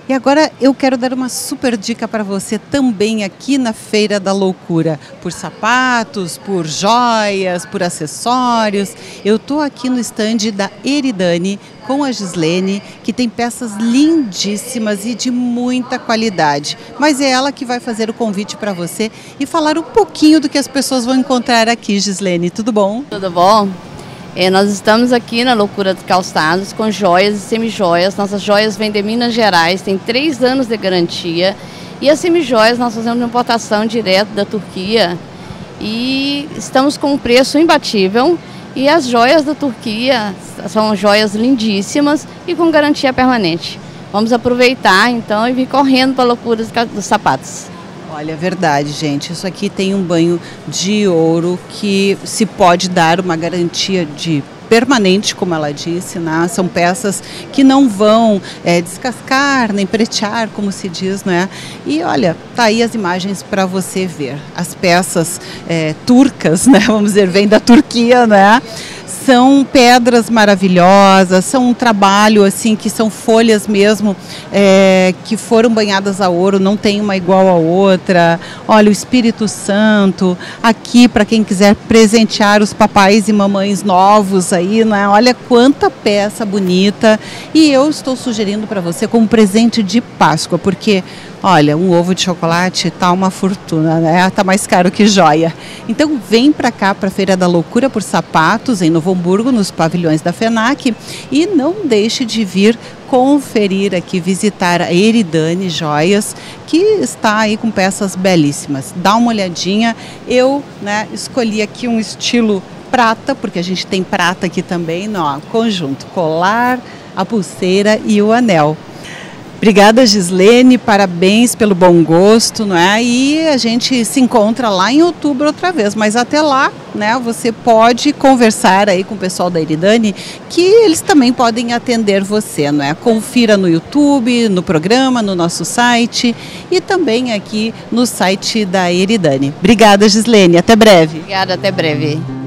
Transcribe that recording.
E agora eu quero dar uma super dica para você também aqui na Feira da Loucura, por sapatos, por joias, por acessórios. Eu estou aqui no estande da Eridani com a Gislene, que tem peças lindíssimas e de muita qualidade. Mas é ela que vai fazer o convite para você e falar um pouquinho do que as pessoas vão encontrar aqui, Gislene. Tudo bom? Tudo bom? Nós estamos aqui na Loucura dos Calçados com joias e semijoias. Nossas joias vêm de Minas Gerais, tem 3 anos de garantia. E as semijoias nós fazemos importação direto da Turquia. E estamos com um preço imbatível. E as joias da Turquia são joias lindíssimas e com garantia permanente. Vamos aproveitar então e vir correndo para a Loucura dos Sapatos. Olha, é verdade, gente. Isso aqui tem um banho de ouro que se pode dar uma garantia de permanente, como ela disse, né? São peças que não vão descascar nem pretear, como se diz, né? E olha, tá aí as imagens para você ver. As peças turcas, né? Vamos dizer, vêm da Turquia, né? São pedras maravilhosas, são um trabalho assim que são folhas mesmo que foram banhadas a ouro, não tem uma igual a outra. Olha, o Espírito Santo aqui para quem quiser presentear os papais e mamães novos aí, né? Olha quanta peça bonita. E eu estou sugerindo para você como presente de Páscoa, porque olha, um ovo de chocolate tá uma fortuna, né? Tá mais caro que joia. Então vem para cá, para a Feira da Loucura por Sapatos, em Novo Hamburgo, nos pavilhões da FENAC. E não deixe de vir conferir aqui, visitar a Eridani Joias, que está aí com peças belíssimas. Dá uma olhadinha. Eu, escolhi aqui um estilo prata, porque a gente tem prata aqui também, ó, conjunto, colar, a pulseira e o anel. Obrigada, Gislene, parabéns pelo bom gosto, né? E a gente se encontra lá em outubro outra vez, mas até lá, né, você pode conversar aí com o pessoal da Eridani, que eles também podem atender você, não é? Confira no YouTube, no programa, no nosso site e também aqui no site da Eridani. Obrigada, Gislene, até breve. Obrigada, até breve.